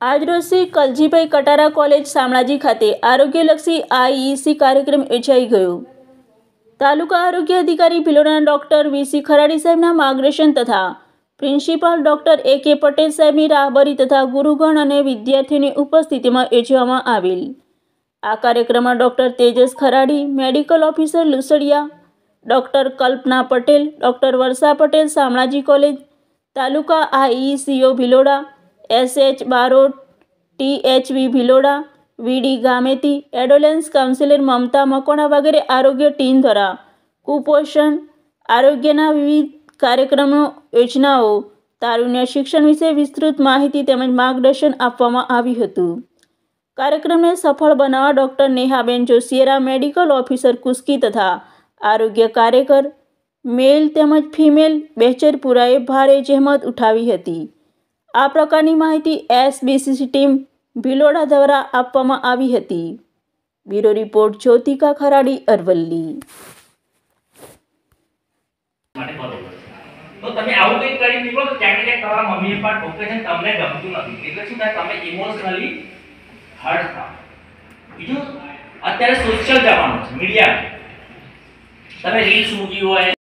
આજરોજ શ્રી કલજીભાઈ કટારા કોલેજ શામળાજી ખાતે આરોગ્યલક્ષી આઈઈસી કાર્યક્રમ યોજાઈ ગયો। તાલુકા આરોગ્ય અધિકારી ભિલોડાના ડોક્ટર વીસી ખરાડી સાહેબના માર્ગદર્શન તથા પ્રિન્સિપાલ ડોક્ટર AK પટેલ સાહેબની રાહબરી તથા ગુરુગણ અને વિદ્યાર્થીઓની ઉપસ્થિતિમાં યોજવામાં આવેલ। આ કાર્યક્રમમાં doctor Tejas Kharadi, medical officer Lusadiya, doctor Kalpana Patel, doctor Varsha Patel Shamlaji college, taluka IECO Bhiloda, SH Barot, THV Bhiloda, VD Gameti, adolescence counsellor Mamta Makona વગેરે આરોગ્ય ટીમ દ્વારા કુપોષણ, આરોગ્યના વિવિધ કાર્યક્રમો, યોજનાઓ, તારુણ્ય શિક્ષણ વિશે વિસ્તૃત માહિતી તેમજ માર્ગદર્શન આપવામાં આવ્યું હતું। કાર્યક્રમને સફળ બનાવવા doctor Nehaben Joshiyara, medical officer Kuski તથા આરોગ્ય કાર્યકર મેલ તેમજ ફિમેલ બેચરપુરાએ ભારે જહેમત ઉઠાવી હતી। આ પ્રકારની માહિતી SBCC ટીમ ભિલોડા દ્વારા આપવામાં આવી હતી। Bureau report Jyotika Kharadi, Aravalli. તો તમે આવું કંઈક કરી નીકળો તો ક્યાંક ને ક્યાંક તમારા મમ્મી પપ્પા ઠોકે છે, તમને ગમતું નથી એટલે શું થાય, તમે ઇમોશનલી હર્ટ થાઓ। બીજું અત્યારે સોશિયલ જમાનો છે, મીડિયા, તમે રીલ્સ મૂકી હોય,